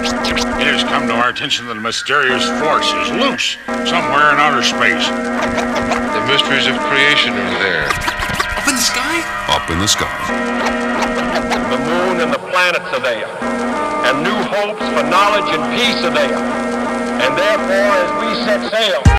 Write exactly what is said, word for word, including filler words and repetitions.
It has come to our attention that a mysterious force is loose somewhere in outer space. The mysteries of creation are there. Up in the sky? Up in the sky. The moon and the planets are there. And new hopes for knowledge and peace are there. And therefore, as we set sail...